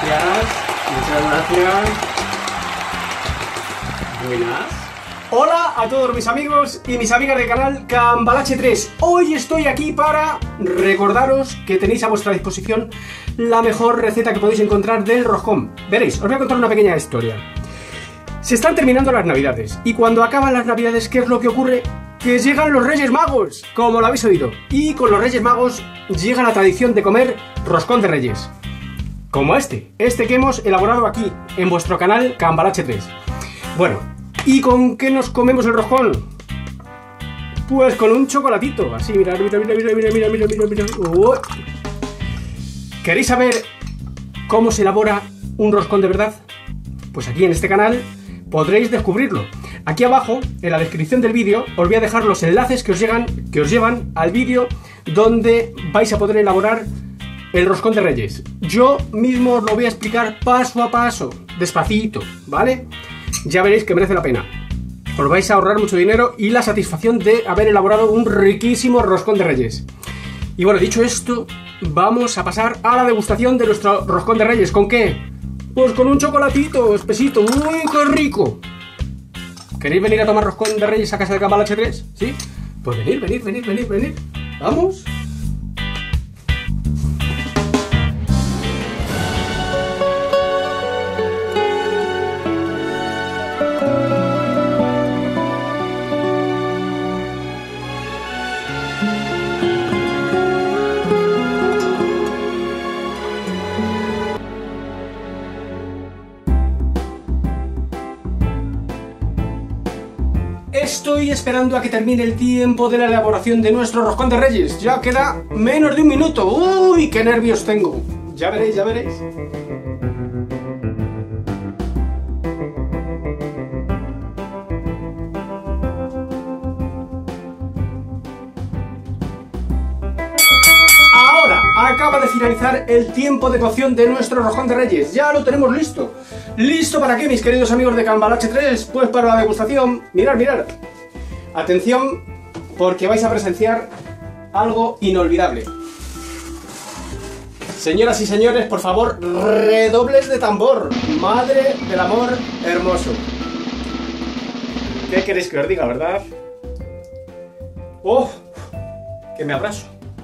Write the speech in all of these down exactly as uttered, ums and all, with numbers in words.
gracias, muchas gracias. Buenas. Hola a todos mis amigos y mis amigas del canal Cambalache tres. Hoy estoy aquí para recordaros que tenéis a vuestra disposición la mejor receta que podéis encontrar del roscón. Veréis, os voy a contar una pequeña historia. Se están terminando las navidades y cuando acaban las navidades, ¿qué es lo que ocurre? Que llegan los Reyes Magos, como lo habéis oído. Y con los Reyes Magos llega la tradición de comer roscón de Reyes. Como este, este que hemos elaborado aquí, en vuestro canal Cambalache tres. Bueno, ¿y con qué nos comemos el roscón? Pues con un chocolatito, así, mira, mira, mira, mira, mira, mira, mira, mira, mira. Uh. ¿Queréis saber cómo se elabora un roscón de verdad? Pues aquí en este canal podréis descubrirlo. Aquí abajo, en la descripción del vídeo, os voy a dejar los enlaces que os, llegan, que os llevan al vídeo donde vais a poder elaborar el roscón de Reyes. Yo mismo os lo voy a explicar paso a paso, despacito, ¿vale? Ya veréis que merece la pena. Os vais a ahorrar mucho dinero y la satisfacción de haber elaborado un riquísimo roscón de Reyes. Y bueno, dicho esto, vamos a pasar a la degustación de nuestro roscón de Reyes. ¿Con qué? Pues con un chocolatito espesito. ¡Uy, qué rico! ¿Queréis venir a tomar roscón de Reyes a casa de Cambalache tres? ¿Sí? Pues venid, venid, venid, venid, venid. ¡Vamos! Estoy esperando a que termine el tiempo de la elaboración de nuestro roscón de Reyes. Ya queda menos de un minuto. ¡Uy, qué nervios tengo! Ya veréis, ya veréis. Ahora acaba de finalizar el tiempo de cocción de nuestro roscón de Reyes. Ya lo tenemos listo. ¿Listo para qué, mis queridos amigos de Cambalache tres? Pues para la degustación. Mirad, mirad. Atención, porque vais a presenciar algo inolvidable. Señoras y señores, por favor, redobles de tambor. Madre del amor hermoso. ¿Qué queréis que os diga, verdad? ¡Oh! Que me abrazo.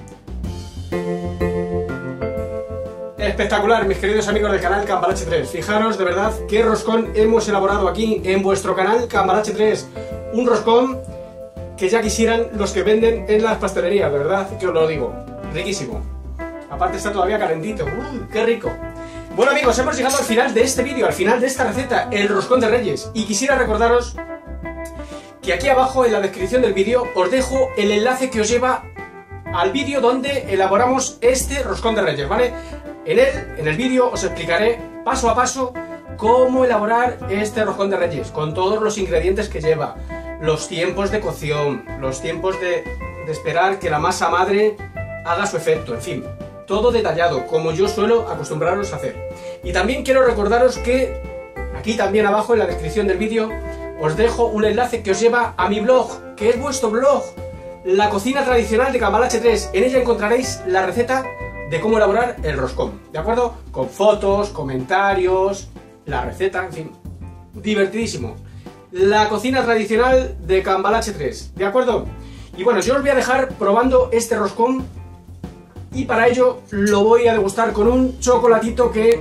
Espectacular, mis queridos amigos del canal Cambalache tres. Fijaros de verdad qué roscón hemos elaborado aquí en vuestro canal Cambalache tres. Un roscón que ya quisieran los que venden en las pastelerías, de verdad que os lo digo. Riquísimo. Aparte está todavía calentito. ¡Uy, qué rico! Bueno amigos, hemos llegado al final de este vídeo, al final de esta receta, el roscón de Reyes. Y quisiera recordaros que aquí abajo en la descripción del vídeo os dejo el enlace que os lleva al vídeo donde elaboramos este roscón de Reyes, ¿vale? En él, en el vídeo, os explicaré paso a paso cómo elaborar este roscón de Reyes, con todos los ingredientes que lleva, los tiempos de cocción, los tiempos de, de esperar que la masa madre haga su efecto, en fin, todo detallado, como yo suelo acostumbraros a hacer. Y también quiero recordaros que aquí también abajo en la descripción del vídeo os dejo un enlace que os lleva a mi blog, que es vuestro blog, La Cocina Tradicional de Cambalache tres. En ella encontraréis la receta de cómo elaborar el roscón, ¿de acuerdo? Con fotos, comentarios, la receta, en fin, divertidísimo. La Cocina Tradicional de Cambalache tres, ¿de acuerdo? Y bueno, yo os voy a dejar probando este roscón y para ello lo voy a degustar con un chocolatito que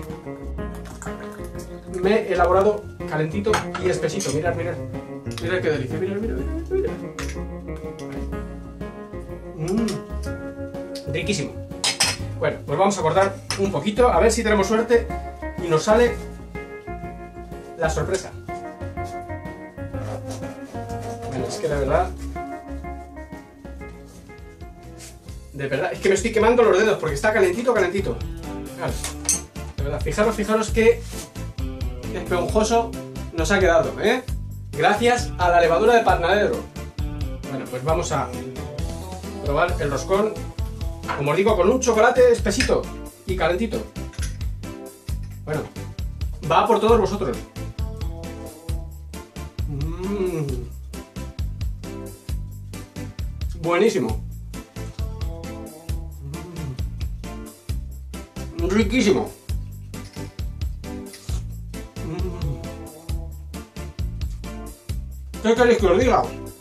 me he elaborado calentito y espesito. Mirad, mirad, mirad qué delicia, mirad, mirad, mirad, mirad. Mmm, riquísimo. Bueno, pues vamos a cortar un poquito, a ver si tenemos suerte y nos sale la sorpresa. Bueno, es que de verdad... De verdad, es que me estoy quemando los dedos porque está calentito, calentito. Fijaros, de verdad, fijaros, fijaros qué esponjoso nos ha quedado, ¿eh? Gracias a la levadura de panadero. Bueno, pues vamos a probar el roscón. Como os digo, con un chocolate espesito y calentito. Bueno, va por todos vosotros. Mm. Buenísimo. Mm. Riquísimo. ¿Qué queréis que os diga?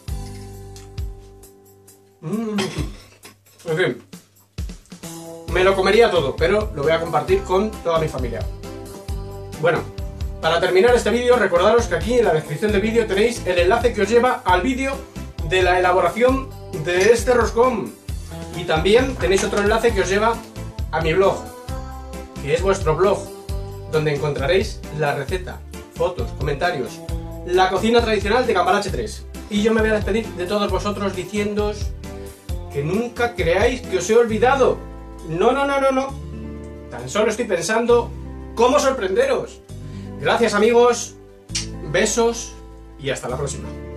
Mm. En fin, me lo comería todo, pero lo voy a compartir con toda mi familia. Bueno, para terminar este vídeo, recordaros que aquí en la descripción del vídeo tenéis el enlace que os lleva al vídeo de la elaboración de este roscón. Y también tenéis otro enlace que os lleva a mi blog, que es vuestro blog, donde encontraréis la receta, fotos, comentarios, la cocina tradicional de Cambalache tres. Y yo me voy a despedir de todos vosotros diciéndoos que nunca creáis que os he olvidado. No, no, no, no, no. Tan solo estoy pensando cómo sorprenderos. Gracias amigos, besos y hasta la próxima.